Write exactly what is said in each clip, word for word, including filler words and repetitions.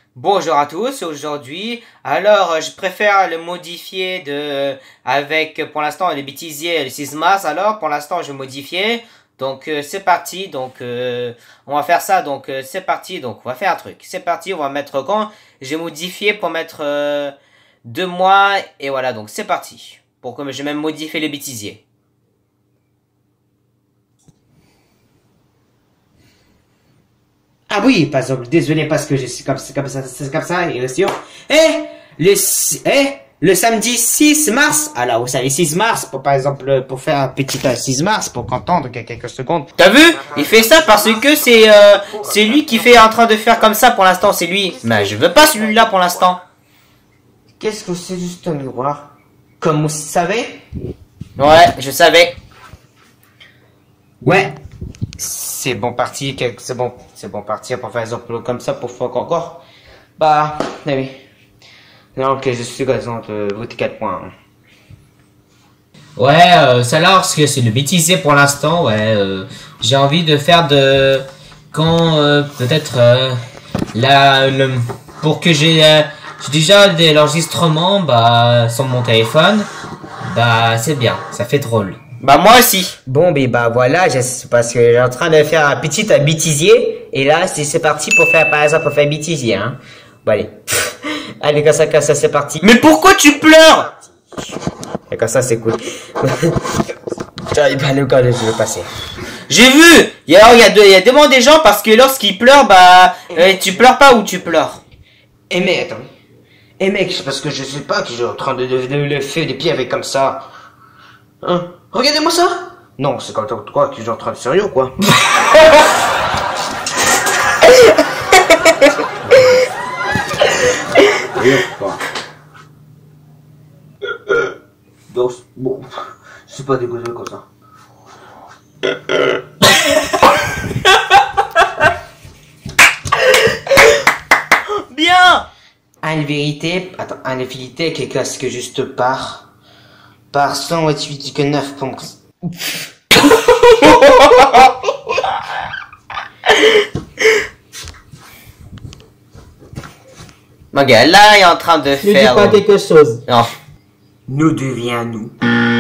Bonjour à tous, aujourd'hui, alors je préfère le modifier de avec pour l'instant le bêtisier le six mars, alors pour l'instant je vais modifier, donc euh, c'est parti, donc euh, on va faire ça, donc euh, c'est parti, donc on va faire un truc, c'est parti, on va mettre quand, j'ai modifié pour mettre euh, deux mois, et voilà, donc c'est parti, pour que je vais même modifier le bêtisier. Ah oui, par exemple, désolé parce que je suis comme, c'est comme ça, c'est comme ça, et sûr. Eh, le, eh, le samedi six mars, alors vous savez, six mars, pour, par exemple, pour faire un petit euh, six mars, pour qu'entendre quelques secondes. T'as vu? Il fait ça parce que c'est euh, c'est lui qui fait en train de faire comme ça pour l'instant, c'est lui. Mais je veux pas celui-là pour l'instant. Qu'est-ce que c'est juste un miroir? Comme vous savez? Ouais, je savais. Ouais. C'est bon parti, c'est bon, c'est bon parti pour faire exemple comme ça pour faire encore. Bah, oui. Donc je suis raison de voter quatre points. Ouais, euh, ça là, parce que c'est le bêtisier pour l'instant, ouais. Euh, j'ai envie de faire de... Quand, euh, peut-être, euh, la, le, pour que j'ai euh, j'ai déjà de l'enregistrement, bah, sur mon téléphone, bah, c'est bien, ça fait drôle. Bah, moi aussi. Bon, ben, bah, voilà, je, parce que j'ai en train de faire un petit bêtisier, et là, c'est parti pour faire, par exemple, pour faire bêtisier, hein. Bon, allez. Allez, comme ça, comme ça, c'est parti. Mais pourquoi tu pleures? Et comme ça, c'est cool. J'arrive pas le cas, je vais passer. J'ai vu. Il y a, il y a, de, il y a devant des gens parce que lorsqu'ils pleurent, bah, euh, tu pleures pas ou tu pleures. Eh mais attends. Eh mec, c'est parce que je sais pas que j'ai en train de, de, de le faire des pieds avec comme ça. Hein? Regardez-moi ça. Non, c'est comme toi que j'ai en train de sérieux, quoi. Donc, bon, c'est pas dégoûté comme ça. Bien. En vérité, attends, en vérité, quelque chose que juste par, par cent vingt-huit virgule neuf points. Mon gars, là, il est en train de Ne faire... dis pas quelque chose. Non. Nous devient nous.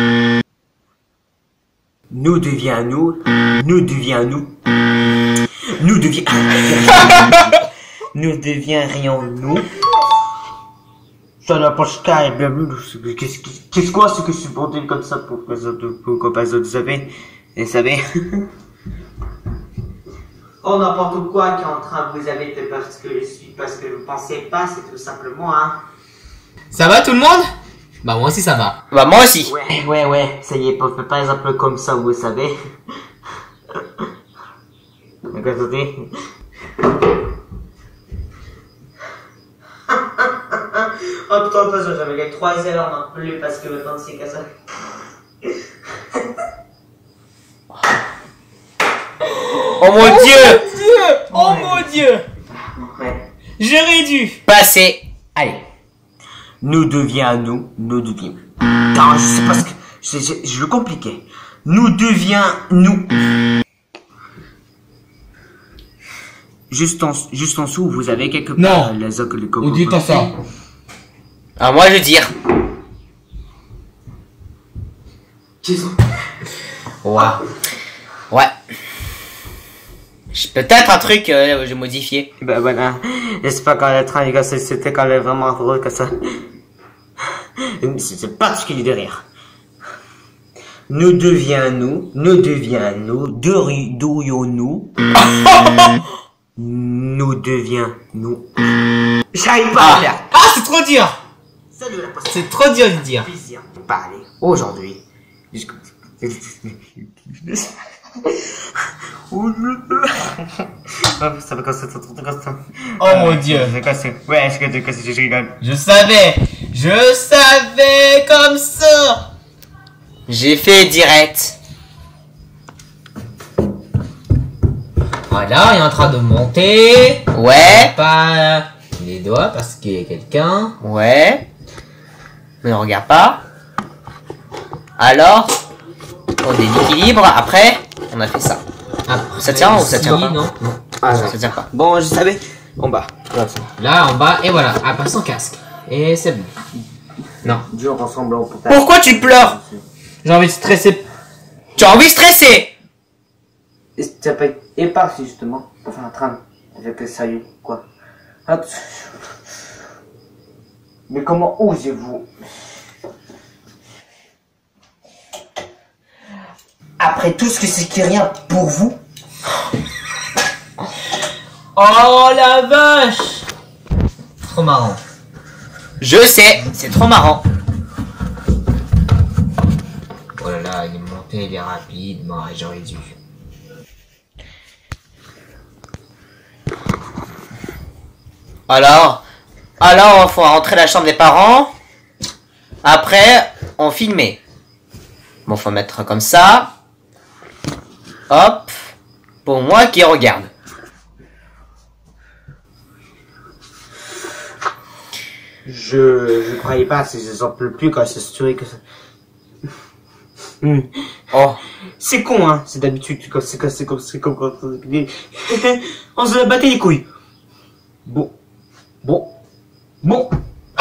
Nous devient nous. Nous devient nous. Nous devient... Nous deviendrions nous. Ça n'a pas de Qu'est-ce qu'est-ce quoi ce que je suis bordé comme ça pour que ça pour que vous savez? Vous savez? Oh, n'importe quoi qui est en train de vous avez parce que je suis, parce que vous pensez pas, c'est tout simplement, hein. Ça va tout le monde? Bah moi aussi ça va. Bah moi aussi. Ouais, ouais, ouais, ça y est, par exemple comme ça, vous savez. Regardez. Oh putain, de toute façon, j'avais gagné trois heures non plus parce que maintenant c'est qu'à ça. Oh mon dieu! Oh mon dieu! Ouais. J'aurais dû passer. Allez. Nous devient nous, nous devient. Non, je sais pas ce que. Je, je, je le compliquais. Nous devient nous. Juste en, juste en dessous, vous avez quelque part Non. les les Ou dis pas ça. Ah moi je veux dire. Ouais. Ouais. Peut-être un truc euh, j'ai modifié. Ben voilà. J'espère qu'en train de casser, c'était quand même vraiment heureux que ça. C'est particulier de rire. Nous devient nous, nous devient nous, d'où-nous. Nous devient nous. J'arrive pas à le faire. Ah c'est trop dur. C'est trop dur de dire. Plaisir de parler aujourd'hui. Ça va casser, ça va casser. Oh mon dieu. C'est cassé. Ouais, c'est cassé, je rigole. Je savais. Je savais comme ça. J'ai fait direct. Voilà, il est en train de monter. Ouais. Pas les doigts parce qu'il y a quelqu'un. Ouais. Mais on regarde pas. Alors, on déséquilibre. Après, on a fait ça. Après, ça tient ou ça tient pas? Non. Ah, ça tient pas. Bon, je savais. En bas. Là, là en bas, et voilà. Ah, pas sans casque. Et c'est bon. Non. Dur ressemblant pour ta... Pourquoi tu pleures? J'ai envie de stresser. Tu as envie de stresser? Ça peut être épargné justement. Enfin, un train. Avec le sérieux, quoi. Ah, mais comment osez-vous? Après tout ce que c'est qui rien pour vous? Oh la vache! Trop marrant. Je sais, c'est trop marrant. Oh là là, il est monté, il est rapide. Bon, j'aurais dû. Alors, alors, il faut rentrer dans la chambre des parents. Après, on filmait. Bon, faut mettre comme ça. Hop. Pour moi qui regarde. Je, je croyais pas, c'est je sens plus quand c'est strué que ça. Hmm. Oh. C'est con, hein. C'est d'habitude, c'est comme, c'est comme, c'est comme, c'est comme, on se battait les couilles. Bon. Bon. Bon.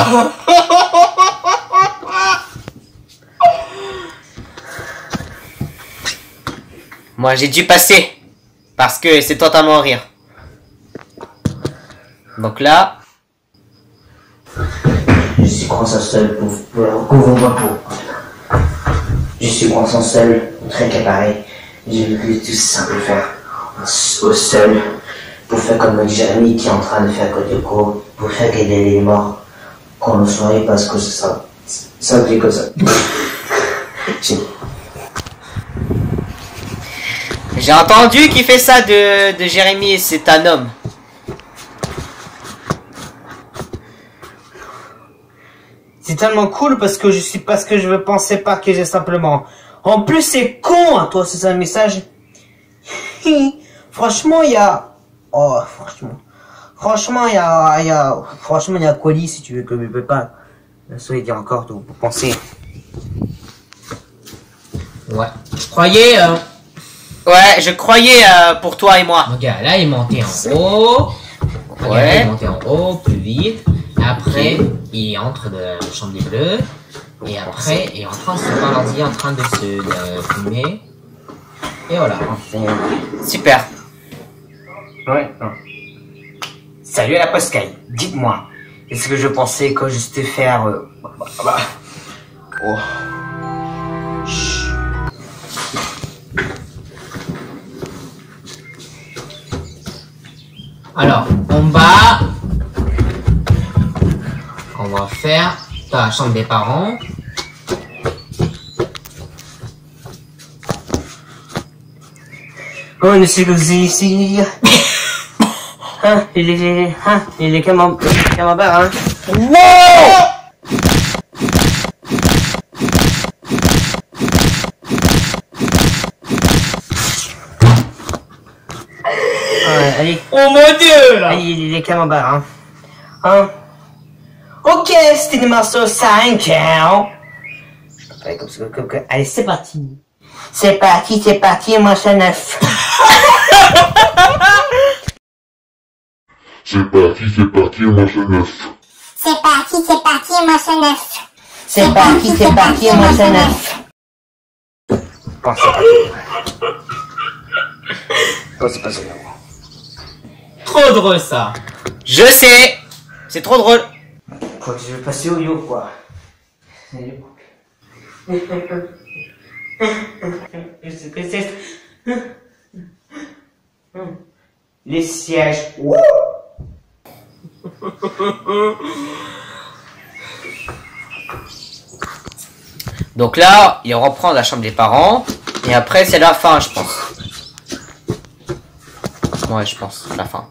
Moi, j'ai dû passer. Parce que c'est totalement rire. Donc là. Je suis croissant seul pour, pour, pour, pour, pour. Je suis croissant seul, très préparé. J'ai vu tout simple faire. Au seul. Pour faire comme Jérémy qui est en train de faire côté de cours. Pour faire qu'aider les morts. Qu'on le soirée parce que c'est ça. Ça fait comme ça. J'ai entendu qu'il fait ça de, de Jérémy, c'est un homme. C'est tellement cool parce que je suis parce que je ne pensais pas que j'ai simplement. En plus c'est con, hein, toi c'est un message. Franchement il y a. Oh franchement. Franchement il y a. Il y a. Franchement il y a colis si tu veux que je ne peux pas. Ça dire encore pour penser. Ouais. Je croyais. Euh... Ouais, je croyais euh, pour toi et moi. Regarde, là il est monté en haut. Regarde, Ouais. là, il est monté en haut plus vite. Après, il entre de la chambre des bleus. Et après, il est en train de se faire l'ordi, en train de se de filmer. Et voilà. Super. Ouais. Non. Salut à la Pascal. Dites-moi. Est-ce que je pensais que je sais faire. Euh... Bah. Oh. Chut. Alors, en bas, on va faire ta chambre des parents. Oh, monsieur Gouzi, ici. Hein, il est, hein, il est camembert, camembert, hein. Wow! Ouais, allez, Oh mon dieu là! allez, il est camembert, hein. Hein. Ok, c'était le morceau cinq, hein. Allez, comme ça, comme ça. Allez, c'est parti. C'est parti, c'est parti, moi c'est neuf. C'est parti, c'est parti, moi c'est neuf. C'est parti, c'est parti, moi c'est neuf. C'est parti, c'est parti, moi c'est neuf. Pensez pas. Pensez pas ça. Trop drôle ça! Je sais. C'est trop drôle. Quoi que je vais passer au yo, quoi. Les sièges. Wouh. Donc là, il reprend la chambre des parents. Et après, c'est la fin, je pense. Ouais, je pense, la fin.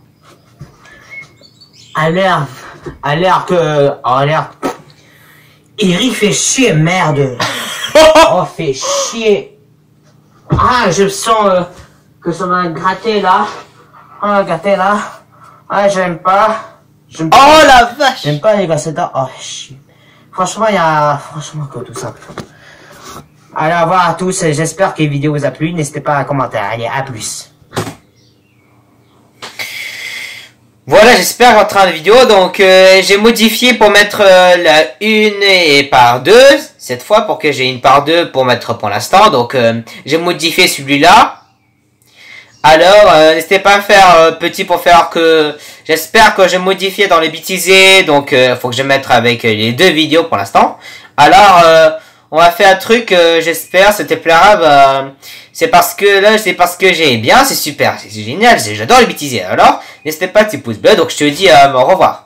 À l'air, à l'air que, à l'air. Iri fait chier, merde. Oh, fait chier. Ah, je sens euh, que ça m'a gratté là. Ah, gratté là. Ah, j'aime pas. J'aime pas. Oh la vache! J'aime pas les gosses là. Oh, chier. Franchement, il y a, franchement, que tout ça. Allez, au revoir à tous. J'espère que la vidéo vous a plu. N'hésitez pas à commenter. Allez, à plus. Voilà, j'espère qu'en train de vidéo, donc euh, j'ai modifié pour mettre euh, la une et par deux, cette fois pour que j'ai une par deux pour mettre pour l'instant, donc euh, j'ai modifié celui-là. Alors, euh, n'hésitez pas à faire euh, petit pour faire que, j'espère que j'ai modifié dans les bêtisiers, donc il euh, faut que je mette avec les deux vidéos pour l'instant. Alors, euh, on va faire un truc, euh, j'espère, ça te plaira, bah, c'est parce que là, c'est parce que j'ai bien, c'est super, c'est génial, j'adore les bêtisiers. Alors, n'hésitez pas à petit pouce bleu, donc je te dis euh, au revoir.